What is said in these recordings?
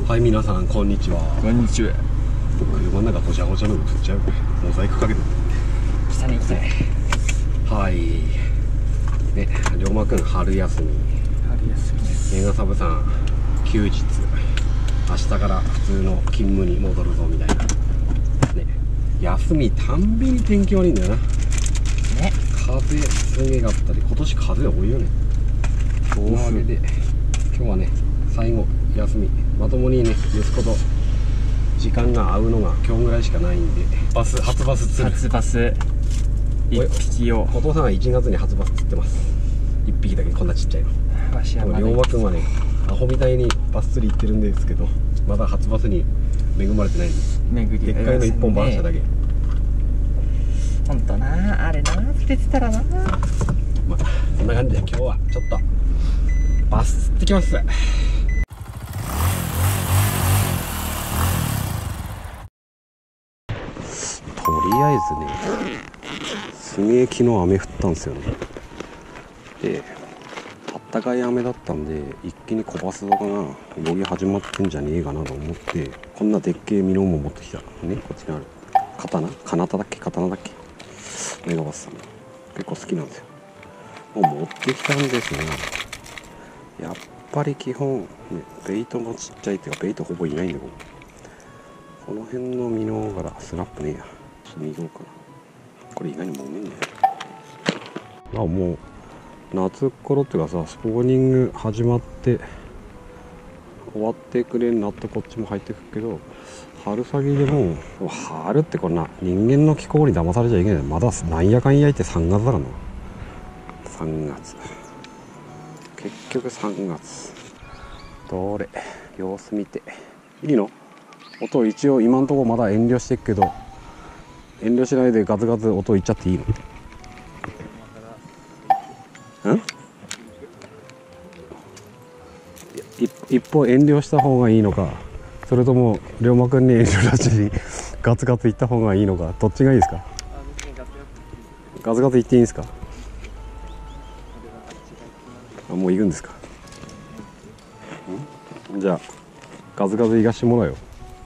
はい、皆さんこんにちは。 こんにちは。 車の中ごちゃごちゃの映っちゃう。モザイクかけて下に行きたい。 はいね、龍馬くん春休み、 春休みです。 映画サブさん休日、明日から普通の勤務に戻るぞみたいなね。休みたんびに天気悪いんだよなね。風すげかったり、今年風多いよね。そのわけで今日はね、最後休み、まともにね息子と時間が合うのが今日ぐらいしかないんで、初バス釣る。 初バス1匹を。 お父さんは1月に初バス釣ってます。1匹だけ、こんなちっちゃいの。 わしはまだ龍馬くんはね、アホみたいにバス釣り行ってるんですけど、まだ初バスに恵まれてないんです。 巡りでっかいの1本バーしただけ。 ほんとな、あれな、釣れてたらな。 まあそんな感じで今日はちょっとバス釣ってきます。とりあえずね、すげえ昨日雨降ったんですよね。で、あったかい雨だったんで、一気に小バスとかな動き始まってんじゃねえかなと思って、こんなでっけえミノも持ってきたね。こっちにある刀だっけメガバスさん結構好きなんですよ。もう持ってきたんですが、やっぱり基本、ね、ベイトもちっちゃいっていうか、ベイトほぼいないんで、この辺のミノ柄スラップねえや。見ようかな。これ意外にもめんね。もう夏頃っていうかさ、スポーニング始まって終わってくれんなってこっちも入ってくるけど、春先でも春ってこんな人間の気候に騙されちゃいけない。まだなんやかんや言って3月だからな。3月結局3月。どれ様子見ていいの？音一応今んところまだ遠慮してっけど、遠慮しないでガツガツ音いっちゃっていいの？一方遠慮した方がいいのか、それとも龍馬くんに遠慮なしにガツガツいった方がいいのか、どっちがいいですか？ガツガツいっていいんですか？もう行くんですか？じゃあガツガツ行かしてもらうよ。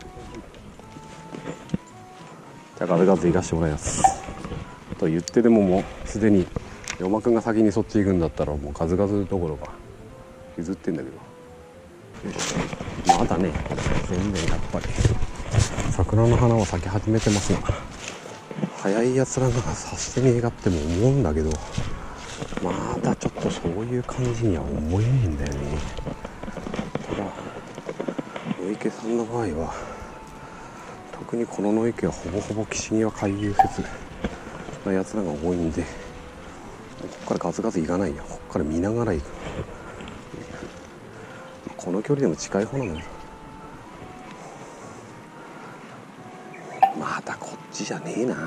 じゃあガツガツ行かしてもらいますと言ってでも、もうすでに龍馬くんが先にそっち行くんだったら、もうガツガツどころか譲ってんだけど、まだね全然やっぱり桜の花は咲き始めてますが、早いやつらがさしてねえかっても思うんだけど、まだちょっとそういう感じには思えねえんだよね。ただ野池さんの場合は、特にこの野池はほぼほぼ岸際回遊説なやつらが多いんで、ここからガツガツ行かないよ。ここから見ながら行く。この距離でも近い方なんだけど、まだこっちじゃねえな。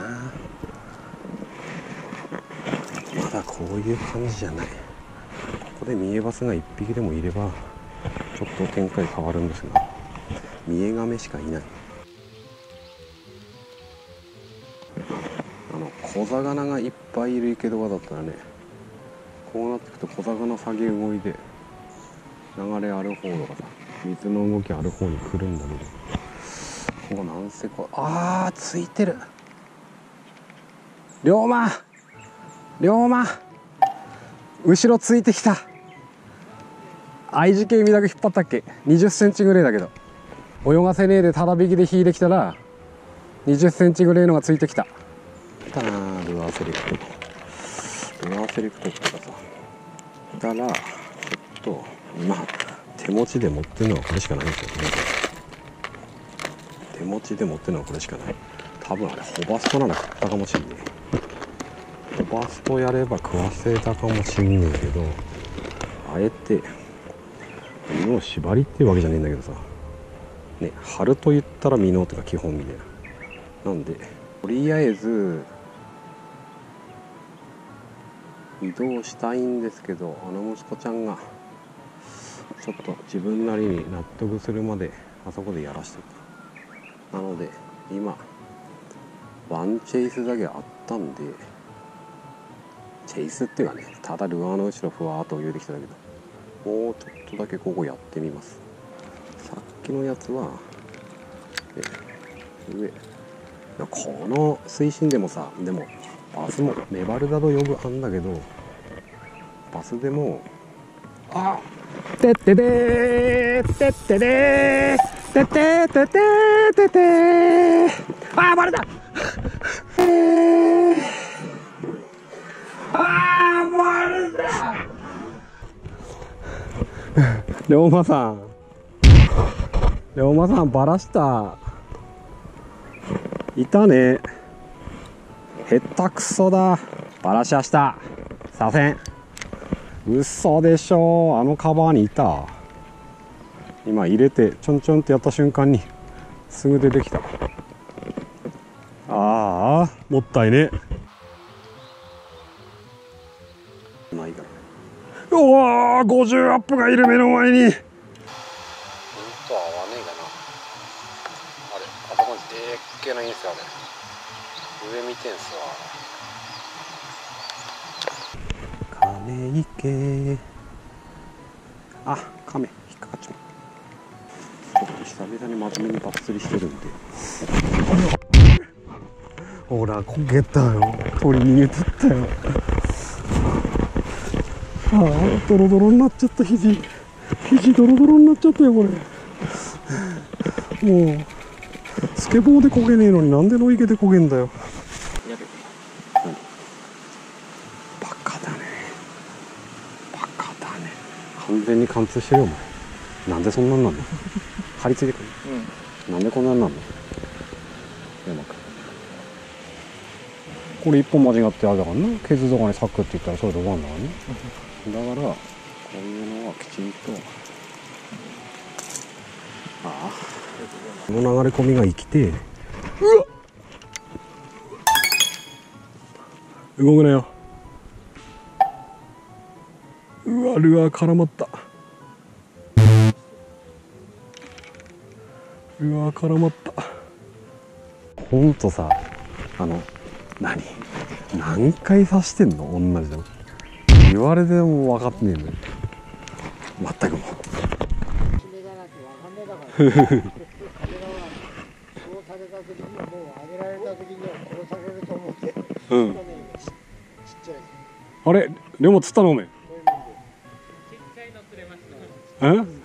まだこういう感じじゃない。ここで三重バスが1匹でもいればちょっと展開変わるんですが、三重亀しかいない。小魚がいっぱいいる池とかだったらね、こうなってくと小魚下げ動いで流れある方とかさ、水の動きある方に来るんだけど、ここなんせついてる。龍馬後ろついてきた。愛知県だけ引っ張ったっけ。20センチぐらいだけど、泳がせねえでただ引きで引いてきたら20センチぐらいのがついてきた。ルアーセレクトってかさ、たらちょっと手持ちで持ってるのはこれしかないんですよね。手持ちで持ってるのはこれしかない。多分あれホバストなら食ったかもしんねえ。ホバストやれば食わせたかもしんねえけど、あえてミノ縛りっていうわけじゃねえんだけどさね、春と言ったらミノとか基本みたいな。なんでとりあえず移動したいんですけど、息子ちゃんがちょっと自分なりに納得するまであそこでやらしてる。なので今ワンチェイスだけあったんで、チェイスっていうかね、ただルアーの後ろふわーっと泳いできただけど、もうちょっとだけここやってみます。さっきのやつは上。この水深でもさ、でもバスもメバルダと呼ぶあんだけど、バスでもあてってでーてってでーてってててててー、バレたバレた龍馬さん、龍馬さんバラした。いたね。へったくそだ。バラしやした。させん。嘘でしょ。あのカバーにいた。今入れてちょんちょんってやった瞬間にすぐ出てきた。ああ、もったいね。ないから。うわー、50アップがいる目の前に。ほんと合わねえかな。あれ、あそこにでっけえのいいんすよ、あれ。上見てんすわ。亀池。あ、亀引っかかっちまう。久々に真面目にバッ釣りしてるんで。ほら、こけたよ。鳥逃げてったよ。ああ、ドロドロになっちゃった。肘ドロドロになっちゃったよ、これ。もうスケボーでこげねえのになんで野池でこげんだよ。バカだね、バカだね。完全に貫通してるよ、お前。なんでそんなんなんの。張り付いてくる、なんでこんなんなんの。山君、これ一本間違ってあれだからな、ケツとかにサクって言ったらそれで終わんだからね。だからこういうのはきちんと、ああ、この流れ込みが生きて、動くなよ。うわ、ルアー絡まった。ルアー絡まった。ほんとさ、何回刺してんの同じの。言われても分かってねえんだよ。全くもう。うん。あれ、でも釣ったのおめえ。ちっちゃいの釣れました。